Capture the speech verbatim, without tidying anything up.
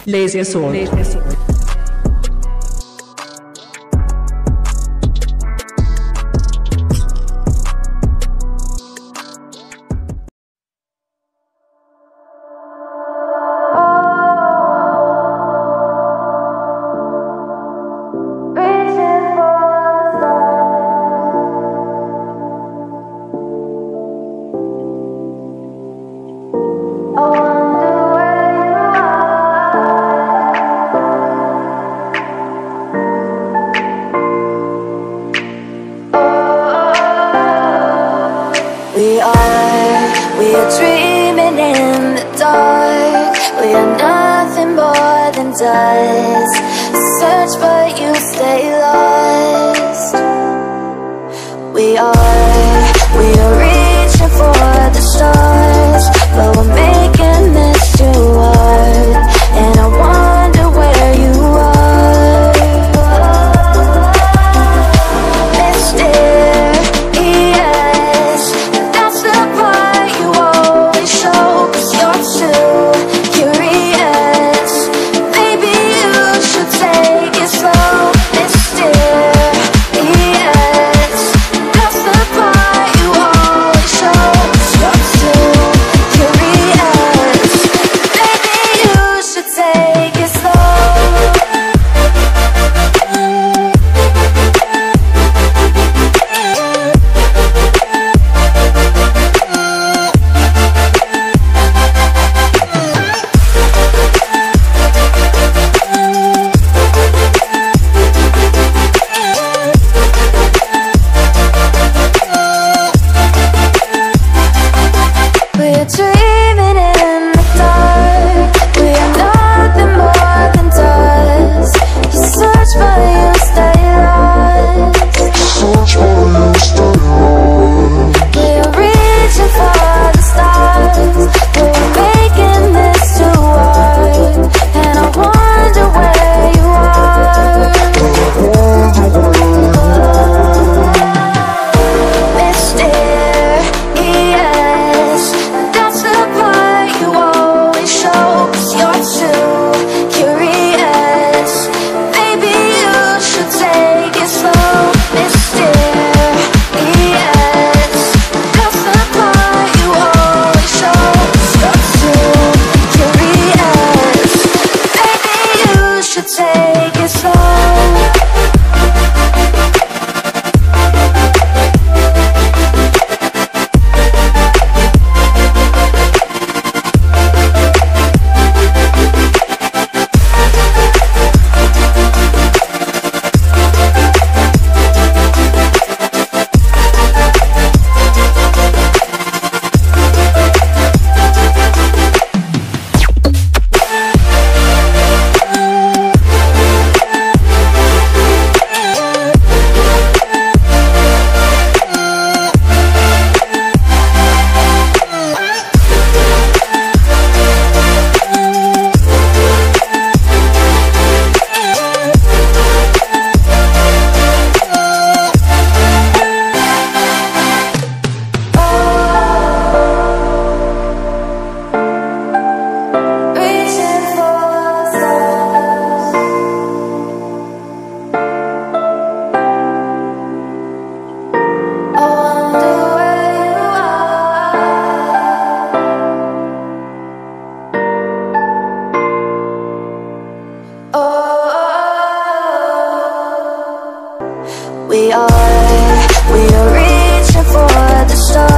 Lazy Soul. Lazy Soul. We are, we are dreaming in the dark. We are nothing more than dust. Search but you stay lost. We are, we are reaching for the stars, but we're making this too hard. And I wonder where you are. Mysterious, that's the part you always show. 'Cause you're too curious. Maybe you should take it slow. Mysterious, that's the part you always show. 'Cause you're too curious. Maybe you should take it slow. We're dreaming in the dark. We are nothing more than dust. You search but you stay lost. We're reaching for the stars, but we're making this too hard. And I wonder where you are. Mysterious, that's the part you always show. 'Cause you're too curious. Maybe you should take it slow. Mysterious, that's the part you always show. 'Cause you're too curious. Maybe you should take it slow. Reaching for the stars. I wonder where you are. Oh, we are, we are reaching for the stars.